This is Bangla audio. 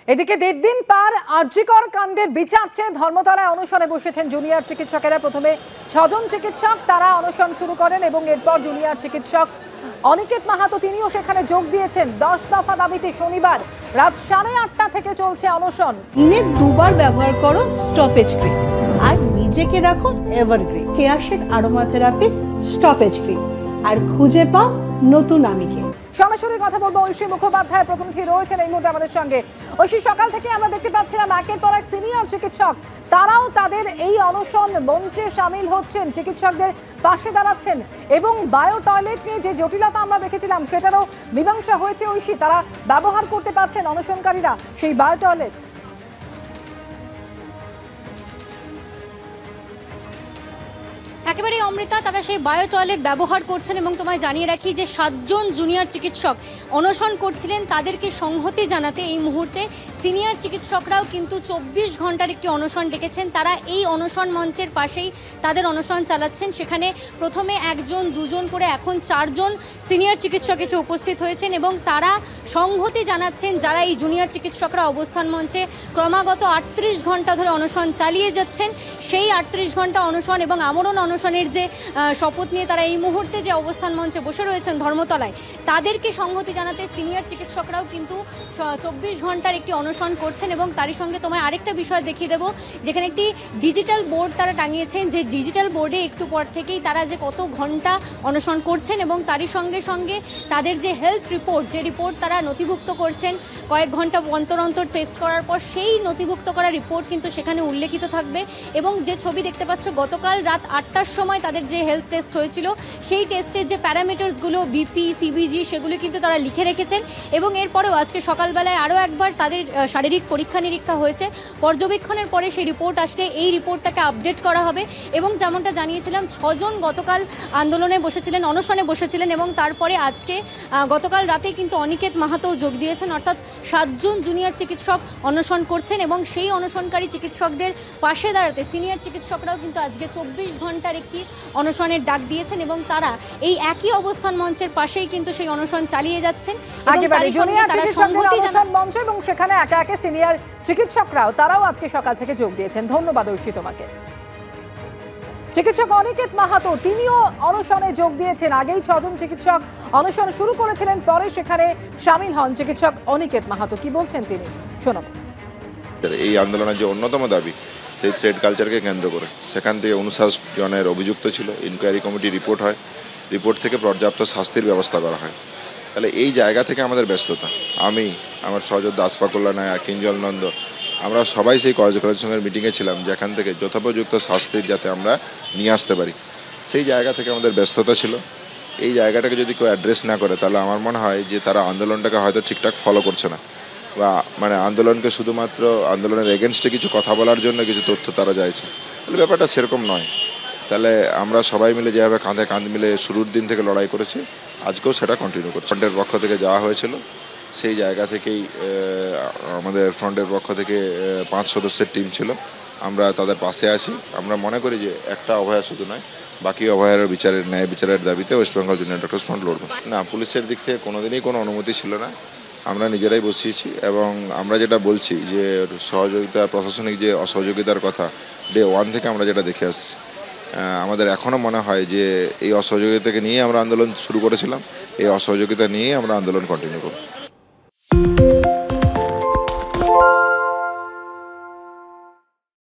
এদিকে 1.5 দিন পার আরজিকর কাণ্ডের বিচার চেয়ে ধর্মতলায় অনশনে বসেছেন জুনিয়র চিকিৎসকেরা। প্রথমে 6 জন চিকিৎসক তারা অনশন শুরু করেন এবং এরপর জুনিয়র চিকিৎসক অনিকেত মাহাতো তিনিও সেখানে যোগ দিয়েছেন। 10 দফা দাবিতে শনিবার রাত 8:30 থেকে চলছে অনশন। দিনে দুবার ব্যবহার করো স্টপেজ ক্রিম আর নিজেকে রাখো এভারগ্রিন কেয়াশেড আরোমা থেরাপি স্টপেজ ক্রিম আর খুঁজে পাও নতুন আমিকে। সরাসরি কথা বলবো ঐশী মুখোপাধ্যায় প্রতিনিধি রয়েছেন এই মুহূর্তে আমাদের সঙ্গে। ঐশী, সকাল থেকে আমরা দেখতে পাচ্ছিলাম একের পর এক সিনিয়র চিকিৎসক তারাও তাদের এই অনশন মঞ্চে সামিল হচ্ছেন, চিকিৎসকদের পাশে দাঁড়াচ্ছেন এবং বায়ো টয়লেট নিয়ে যে জটিলতা আমরা দেখেছিলাম সেটারও মীমাংসা হয়েছে। ঐশী, তারা ব্যবহার করতে পারছেন অনশনকারীরা সেই বায়ো টয়লেট। একেবারে অমৃতা, তারা সেই বায়ো টয়লেট ব্যবহার করছেন এবং তোমায় জানিয়ে রাখি যে 7 জন জুনিয়র চিকিৎসক অনশন করছিলেন, তাদেরকে সংহতি জানাতে এই মুহূর্তে সিনিয়র চিকিৎসকরাও কিন্তু 24 ঘন্টার একটি অনশন ডেকেছেন। তারা এই অনশন মঞ্চের পাশেই তাদের অনশন চালাচ্ছেন। সেখানে প্রথমে 1 জন 2 জন করে এখন 4 জন সিনিয়র চিকিৎসক এসে উপস্থিত হয়েছেন এবং তারা সংহতি জানাচ্ছেন যারা এই জুনিয়র চিকিৎসকরা অবস্থান মঞ্চে ক্রমাগত 38 ঘন্টা ধরে অনশন চালিয়ে যাচ্ছেন। সেই 38 ঘন্টা অনশন এবং আমরণ অনশনের যে শপথ নিয়ে তারা এই মুহূর্তে যে অবস্থান মঞ্চে বসে রয়েছেন ধর্মতলায়, তাদেরকে সংহতি জানাতে সিনিয়র চিকিৎসকরাও কিন্তু 24 ঘন্টার একটি অনশন করছেন। এবং তারই সঙ্গে তোমায় আরেকটা বিষয় দেখিয়ে দেবো, যেখানে একটি ডিজিটাল বোর্ড তারা টাঙিয়েছেন, যে ডিজিটাল বোর্ডে একটু পর থেকেই তারা যে কত ঘন্টা অনশন করছেন এবং তারই সঙ্গে সঙ্গে তাদের যে হেলথ রিপোর্ট, যে রিপোর্ট তারা নথিভুক্ত করছেন কয়েক ঘন্টা অন্তর অন্তর টেস্ট করার পর, সেই নথিভুক্ত করা রিপোর্ট কিন্তু সেখানে উল্লেখিত থাকবে। এবং যে ছবি দেখতে পাচ্ছ, গতকাল রাত 8টার সময় তাদের যে হেলথ টেস্ট হয়েছিল সেই টেস্টের যে প্যারামিটার্সগুলো বিপি সিবিজি সেগুলো কিন্তু তারা লিখে রেখেছেন। এবং এরপরেও আজকে সকালবেলায় আরও একবার তাদের শারীরিক পরীক্ষা নিরীক্ষা হয়েছে। পর্যবেক্ষণের পরে সেই রিপোর্ট আসলে এই রিপোর্টটাকে আপডেট করা হবে। এবং যেমনটা জানিয়েছিলাম, 6 জন গতকাল আন্দোলনে বসেছিলেন, অনশনে বসেছিলেন এবং তারপরে আজকে গতকাল রাতে কিন্তু অনিকেত মাহাতো যোগ দিয়েছেন। অর্থাৎ 7 জন জুনিয়র চিকিৎসক অনশন করছেন এবং সেই অনশনকারী চিকিৎসকদের পাশে দাঁড়াতে সিনিয়র চিকিৎসকরাও কিন্তু আজকে 24 ঘন্টার একটি অনশনের ডাক দিয়েছেন এবং তারা এই একই অবস্থান মঞ্চের পাশেই কিন্তু সেই অনশন চালিয়ে যাচ্ছেন। এবং সেখানে একে একে সিনিয়র চিকিৎসকরাও তারাও আজকে সকাল থেকে যোগ দিয়েছেন। ধন্যবাদ ঐশী তোমাকে। চিকিৎসক অনিকেত মাহাতো তিনিও অনশনে যোগ দিয়েছেন। আগেই 6 জন চিকিৎসক অনশন শুরু করেছিলেন, পরে সেখানে সামিল হন চিকিৎসক অনিকেত মাহাতো। কি বলছেন তিনি, শোনাবো। এই আন্দোলনের যে অন্যতম দাবি, সেই থ্রেড কালচারকে কেন্দ্র করে সেখান থেকে 59 জনের অভিযুক্ত ছিল। ইনকোয়ারি কমিটি রিপোর্ট হয়, রিপোর্ট থেকে পর্যাপ্ত শাস্তির ব্যবস্থা করা হয়। তাহলে এই জায়গা থেকে আমাদের ব্যস্ততা, আমি, আমার সহযোদ্ধা আসফাকুল্লাহ নায়া, কিঞ্জল নন্দ, আমরা সবাই সেই কার্যকরের সঙ্গে মিটিংয়ে ছিলাম, যেখান থেকে যথোপযুক্ত শাস্তির যাতে আমরা নিয়ে আসতে পারি, সেই জায়গা থেকে আমাদের ব্যস্ততা ছিল। এই জায়গাটাকে যদি কেউ অ্যাড্রেস না করে, তাহলে আমার মনে হয় যে তারা আন্দোলনটাকে হয়তো ঠিকঠাক ফলো করছে না, বা মানে আন্দোলনকে শুধুমাত্র আন্দোলনের এগেনস্টে কিছু কথা বলার জন্য কিছু তথ্য তারা চাইছে। তাহলে ব্যাপারটা সেরকম নয়। তাহলে আমরা সবাই মিলে যেভাবে কাঁধে কাঁধ মিলে শুরুর দিন থেকে লড়াই করেছি, আজকেও সেটা কন্টিনিউ করছি। ফ্রন্টের পক্ষ থেকে যাওয়া হয়েছিল, সেই জায়গা থেকেই আমাদের ফ্রন্টের পক্ষ থেকে 5 সদস্যের টিম ছিল। আমরা তাদের পাশে আছি। আমরা মনে করি যে একটা অভয়া শুধু নয়, বাকি অভয়ের ন্যায় বিচারের দাবিতে west Bengal junior doctors front লড়বে না। পুলিশের দিক থেকে কোনোদিনই কোনো অনুমতি ছিল না, আমরা নিজেরাই বসিয়েছি। এবং আমরা যেটা বলছি যে সহযোগিতা, প্রশাসনিক যে অসহযোগিতার কথা ডে 1 থেকে আমরা যেটা দেখে আসছি, আমাদের এখনও মনে হয় যে এই অসহযোগিতাকে নিয়ে আমরা আন্দোলন শুরু করেছিলাম, এই অসহযোগিতা নিয়ে আমরা আন্দোলন কন্টিনিউ করব।